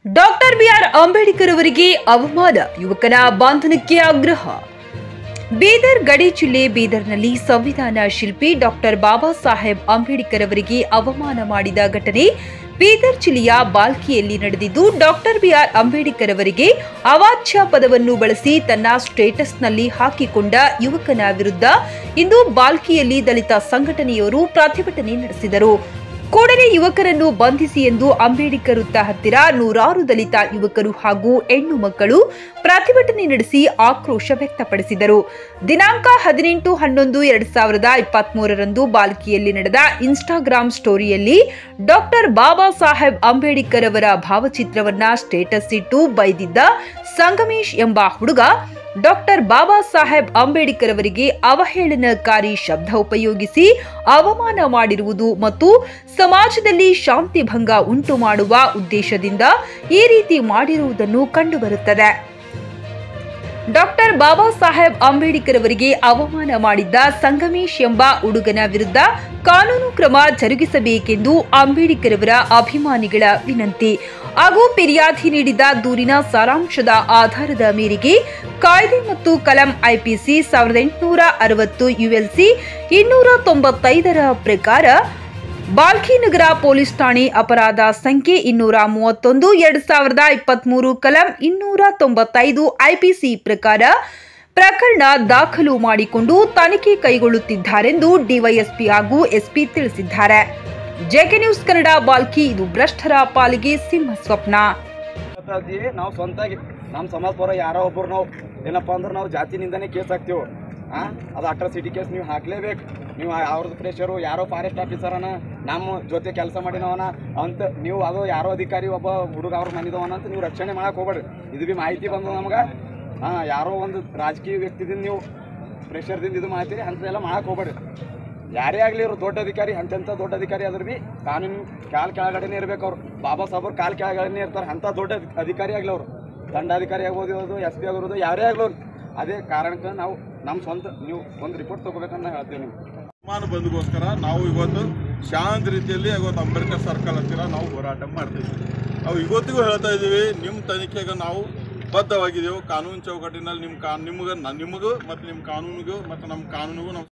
Doctor B R Ambedkar ಅವರಿಗೆ ಅವಮಾನ, ಯುವಕನ ಬಂಧನಕ್ಕೆ ಆಗ್ರಹ. ಬೀದರ್ ಗಡಿ ಜಿಲ್ಲೆ ಬೀದರ್ನಲ್ಲಿ ಸಂವಿಧಾನ ಶಿಲ್ಪಿ ಡಾಕ್ಟರ್ ಬಾಬಾ ಸಾಹೇಬ್ ಅಂಬೇಡ್ಕರ್ ಅವರಿಗೆ ಅವಮಾನ ಮಾಡಿದ ಘಟನೆ ಬೀದರ್ ಜಿಲ್ಲೆಯ ಬಾಲ್ಕಿಯಲ್ಲಿ ನಡೆದಿದ್ದು, ಡಾಕ್ಟರ್ ಬಿಆರ್ ಅಂಬೇಡ್ಕರ್ ಅವರಿಗೆ ಅವಾಚ್ಯ ಪದವನ್ನು ಬಳಸಿ ತನ್ನ ಸ್ಟೇಟಸ್ನಲ್ಲಿ ಹಾಕಿಕೊಂಡ ಯುವಕನ ವಿರುದ್ಧ ಇಂದು ಬಾಲ್ಕಿಯಲ್ಲಿ ದಲಿತ ಸಂಘಟನೆಯವರು ಪ್ರತಿಭಟನೆ ನಡೆಸಿದರು. ಕೂಡಲೇ ಯುವಕರನ್ನು ಬಂಧಿಸಿ ಎಂದು ಅಂಬೇಡ್ಕರ್ ವೃತ್ತ ಹತ್ತಿರ ನೂರಾರು ದಲಿತ ಯುವಕರು ಹಾಗೂ ಹೆಣ್ಣು ಮಕ್ಕಳು ಪ್ರತಿಭಟನೆ ನಡೆಸಿ ಆಕ್ರೋಶ ವ್ಯಕ್ತಪಡಿಸಿದರು. ದಿನಾಂಕ 18-11-2023 ಬಾಲ್ಕಿಯಲ್ಲಿ ನಡೆದ ಇನ್ಸ್ಟಾಗ್ರಾಂ ಸ್ಟೋರಿಯಲ್ಲಿ ಡಾಕ್ಟರ್ ಬಾಬಾ ಸಾಹೇಬ್ ಅಂಬೇಡ್ಕರ್ ಅವರ ಭಾವಚಿತ್ರವನ್ನ ಸ್ಟೇಟಸ್ ಇಟ್ಟು ಬೈದಿದ್ದ ಸಂಗಮೇಶ್ ಎಂಬ ಹುಡುಗ ಡಾಕ್ಟರ್ ಬಾಬಾ ಸಾಹೇಬ್ ಅಂಬೇಡ್ಕರ್ ಅವರಿಗೆ ಅವಹೇಳನಕಾರಿ ಶಬ್ದ ಉಪಯೋಗಿಸಿ ಅವಮಾನ ಮಾಡಿರುವುದು ಮತ್ತು ಸಮಾಜದಲ್ಲಿ ಶಾಂತಿ ಭಂಗ ಉಂಟು ಮಾಡುವ ಉದ್ದೇಶದಿಂದ ಈ ರೀತಿ ಮಾಡಿರುವುದನ್ನು ಕಂಡುಬರುತ್ತದೆ. ಡಾಕ್ಟರ್ ಬಾಬಾ ಸಾಹೇಬ್ ಅಂಬೇಡ್ಕರ್ ಅವರಿಗೆ ಅವಮಾನ ಮಾಡಿದ್ದ ಸಂಗಮೇಶ್ ಎಂಬ ಹುಡುಗನ ವಿರುದ್ಧ ಕಾನೂನು ಕ್ರಮ ಜರುಗಿಸಬೇಕೆಂದು ಅಂಬೇಡ್ಕರ್ ಅವರ ಅಭಿಮಾನಿಗಳ ವಿನಂತಿ ಹಾಗೂ ಫಿರ್ಯಾದಿ ನೀಡಿದ ದೂರಿನ ಸಾರಾಂಶದ ಆಧಾರದ ಮೇರೆಗೆ ಕಾಯ್ದೆ ಮತ್ತು ಕಲಂ ಐಪಿಸಿ 1860 ಯುಎಲ್ಸಿ 295 ಪ್ರಕಾರ ಬಾಲ್ಕಿ ನಗರ ಪೊಲೀಸ್ ಠಾಣೆ ಅಪರಾಧ ಸಂಖ್ಯೆ 231/2023 ಕಲಂ 295 ಐಪಿಸಿ ಪ್ರಕಾರ ಪ್ರಕರಣ ದಾಖಲು ಮಾಡಿಕೊಂಡು ತನಿಖೆ ಕೈಗೊಳ್ಳುತ್ತಿದ್ದಾರೆಂದು ಡಿವೈಎಸ್ಪಿ ಹಾಗೂ ಎಸ್ಪಿ ತಿಳಿಸಿದ್ದಾರೆ. JK news Kannada Balki. ಇದು ಭ್ರಷ್ಟರ ಪಾಲಿಗೆ ಸಿಂಹ ಸ್ವಪ್ನ. ನಾವು ಸ್ವಂತಾಗಿ ನಮ್ಮ ಸಮಾಜ ಪರ ಯಾರೋ ಒಬ್ಬರು ನಾವು ಏನಪ್ಪ ಅಂದ್ರೆ ನಾವು ಜಾತಿನಿಂದನೇ ಕೇಸ್ ಹಾಕ್ತೀವಿ. ಅದು ಅಟ್ರಾಸಿಟಿ ಕೇಸ್ ನೀವು ಹಾಕ್ಲೇಬೇಕು. ನೀವು ಅವ್ರದ್ದು ಪ್ರೆಷರು ಯಾರೋ ಫಾರೆಸ್ಟ್ ಆಫೀಸರನ ನಮ್ಮ ಜೊತೆ ಕೆಲಸ ಮಾಡಿನವನ ಅಂತ ನೀವು ಅದು ಯಾರೋ ಅಧಿಕಾರಿ ಒಬ್ಬ ಹುಡುಗ ಅವ್ರ ಮನಿದವನ ಅಂತ ನೀವು ರಕ್ಷಣೆ ಮಾಡಕ್ಕೆ ಹೋಗ್ಬೇಡ್ರಿ. ಇದು ಭೀ ಮಾಹಿತಿ ಬಂದು ನಮ್ಗೆ ಯಾರೋ ಒಂದು ರಾಜಕೀಯ ವ್ಯಕ್ತಿದಿಂದ ನೀವು ಪ್ರೆಷರ್ದಿಂದ ಇದು ಮಾಡ್ತೀರಿ ಅಂಥದ್ದೆಲ್ಲ ಮಾಡಕ್ಕೆ ಹೋಗ್ಬೇಡ್ರಿ. ಯಾರೇ ಆಗಲಿ ಇವರು ದೊಡ್ಡ ಅಧಿಕಾರಿ ಅಂತೆಂಥ ದೊಡ್ಡ ಅಧಿಕಾರಿ ಆದ್ರೂ ಭೀ ಕಾನೂನು ಕೆಳಗಡೆನೇ ಇರ್ಬೇಕು. ಅವ್ರು ಬಾಬಾ ಸಾಹೇಬ್ರು ಕೆಳಗಡೆನೇ ಇರ್ತಾರೆ. ಅಂಥ ದೊಡ್ಡ ಅಧಿಕಾರಿ ಆಗಲಿ ಅವರು ದಂಡಾಧಿಕಾರಿ ಆಗ್ಬೋದು, ಎಸ್ ಪಿ ಆಗಿರ್ಬೋದು, ಯಾರೇ ಆಗ್ಲವ್ರು. ಅದೇ ಕಾರಣಕ್ಕೆ ನಾವು ನಮ್ಮ ಸ್ವಂತ ನೀವು ಒಂದು ರಿಪೋರ್ಟ್ ತೊಗೋಬೇಕಂತ ಹೇಳ್ತೀವಿ. ನಿಮ್ಗೆ ಅವಮಾನ ಬಂದಗೋಸ್ಕರ ನಾವು ಇವತ್ತು ಶಾಂತ ರೀತಿಯಲ್ಲಿ ಇವತ್ತು ಅಂಬೇಡ್ಕರ್ ಸರ್ಕಲ್ ಹತ್ತಿರ ನಾವು ಹೋರಾಟ ಮಾಡ್ತೀವಿ. ನಾವು ಇವತ್ತಿಗೂ ಹೇಳ್ತಾ ಇದ್ದೀವಿ, ನಿಮ್ಮ ತನಿಖೆಗೆ ನಾವು ಬದ್ಧವಾಗಿದ್ದೆವು. ಕಾನೂನು ಚೌಕಟ್ಟಿನಲ್ಲಿ ನಿಮಗೂ ಮತ್ತು ನಿಮ್ಮ ಕಾನೂನಿಗೂ ಮತ್ತು ನಮ್ಮ ಕಾನೂನಿಗೂ ನಾವು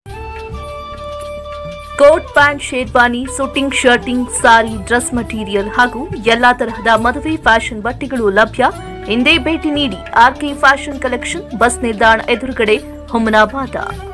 coat pant, sherwani, suiting, shirting, sari, dress material ಹಾಗೂ ಎಲ್ಲಾ ತರಹದ ಮದುವೆ ಫ್ಯಾಷನ್ ಬಟ್ಟೆಗಳು ಲಭ್ಯ. ಹಿಂದೆ ಭೇಟಿ ನೀಡಿ. ಆರ್ಕೆ ಫ್ಯಾಷನ್ ಕಲೆಕ್ಷನ್, ಬಸ್ ನಿಲ್ದಾಣ ಎದುರುಗಡೆ, ಹುಮನಾಬಾದ.